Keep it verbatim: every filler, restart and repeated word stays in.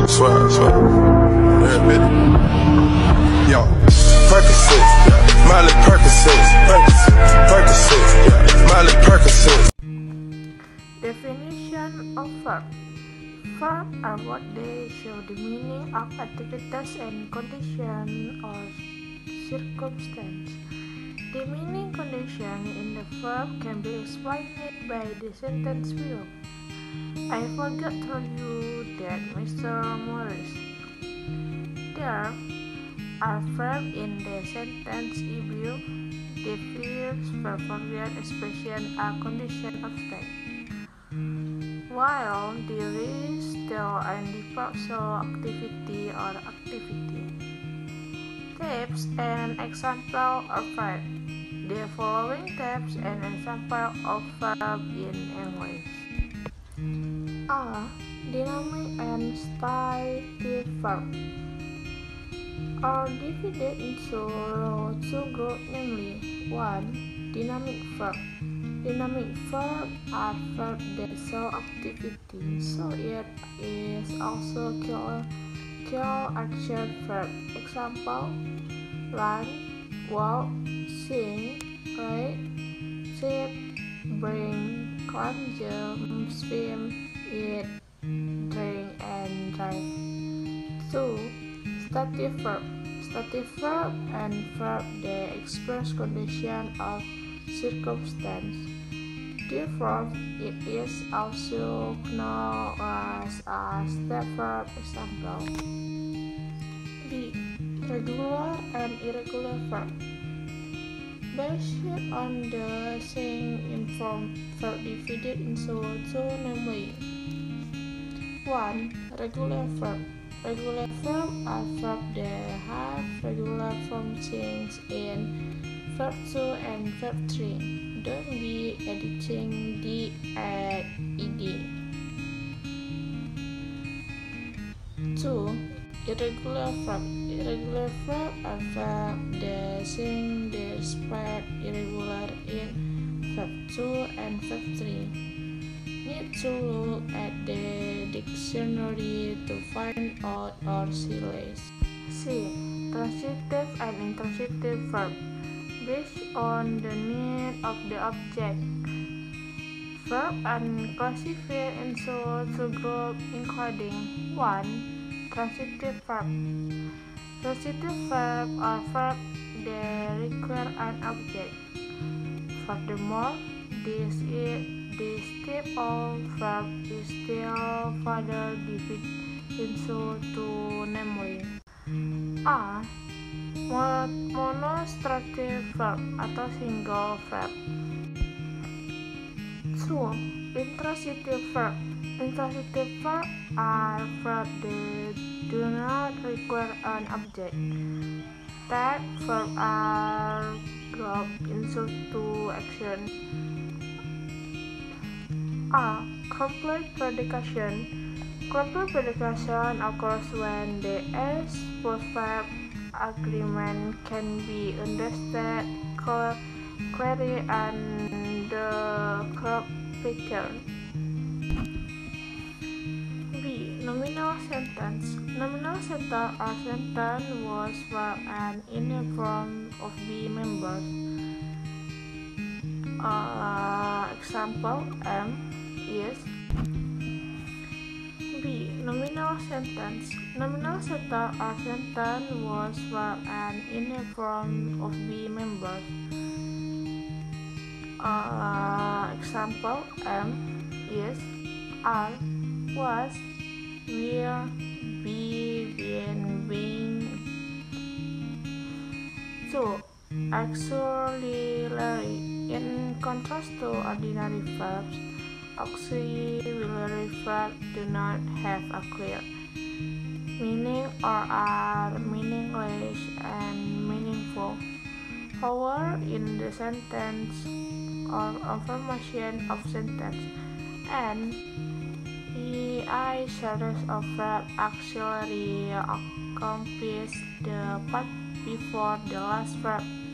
Swear, swear. Yeah, bitch. Yo, Percocet, yeah. Miley Percocet, Percocet, yeah. Miley Percocet. Definition of verb. Verbs are what they show the meaning of activities and condition or circumstance. The meaning condition in the verb can be explained by the sentence below. I forgot to tell you that Mister Morris. There are verbs in the sentence below. The verbs, preposition, expression are condition of state, while the rest still and the partial activity or activity. Tips and example of verb. The following tips and example of verb in English. A. Dynamic and stative verb are divided into two groups, namely one. Dynamic verb. Dynamic verbs are verbs that show activity, so it is also called called action verb. Example: run, walk, sing, read, sit, bring, climb, jump, swim, eat, drink, and drive. Two. Stative verb. Stative verb and verb that express condition of circumstance. Therefore, it is also known as a step verb. Example: B. Regular and irregular verb. Based on the same inform verb divided into two, namely one. Regular verb. Regular verbs are verbs that have regular functions in verb two and verb three. Don't be editing the at ed. Two. Irregular verb. Irregular verbs are verbs that seem despite irregular in verb two and verb three. Need to look at the dictionary to find out or see less. C. Transitive and intransitive verb. Based on the need of the object, verbs are classified into two groups, including one. Transitive verb. Transitive verbs are verbs that require an object. Furthermore, this is this type of verb is still further divided into two, namely A. Monostrative verb atau single verb. Two. Intransitive verb. Intransitive verbs are verbs that do not require an object. That verbs are grouped into two actions. A. Complete predication. Complete predication occurs when the S post-verb agreement can be understood clearly and the correct pattern. B. Nominal sentence. Nominal sentence or sentence was verb and in the form of be members. Uh, example: M is. B. Nominal sentence. Nominal sentence or sentence was verb and in the form of be members. Uh, example: M is, are, was, will, be, been, being. Two. Auxiliary. In contrast to ordinary verbs, auxiliary verbs do not have a clear meaning or are meaningless and meaningful. However, in the sentence or affirmation of sentence, and the I series of verb auxiliary accomplish the part before the last verb.